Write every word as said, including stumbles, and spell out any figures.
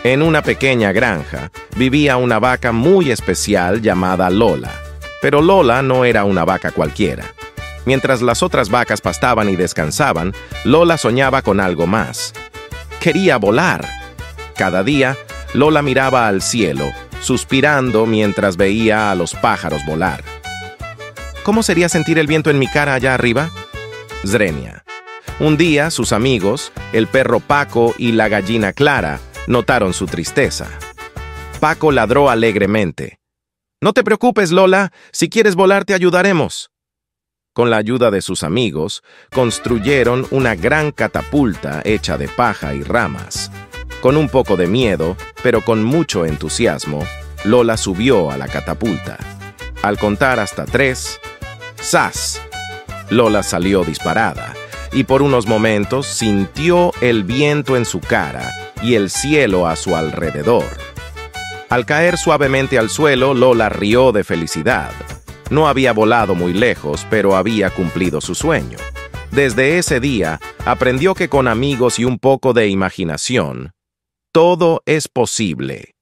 En una pequeña granja vivía una vaca muy especial llamada Lola. Pero Lola no era una vaca cualquiera. Mientras las otras vacas pastaban y descansaban, Lola soñaba con algo más. Quería volar. Cada día, Lola miraba al cielo, suspirando mientras veía a los pájaros volar. ¿Cómo sería sentir el viento en mi cara allá arriba? Zrenia. Un día, sus amigos, el perro Paco y la gallina Clara, notaron su tristeza. Paco ladró alegremente. «No te preocupes, Lola. Si quieres volar, te ayudaremos». Con la ayuda de sus amigos, construyeron una gran catapulta hecha de paja y ramas. Con un poco de miedo, pero con mucho entusiasmo, Lola subió a la catapulta. Al contar hasta tres, ¡zas! Lola salió disparada, y por unos momentos sintió el viento en su cara y el cielo a su alrededor. Al caer suavemente al suelo, Lola rió de felicidad. No había volado muy lejos, pero había cumplido su sueño. Desde ese día, aprendió que con amigos y un poco de imaginación, todo es posible.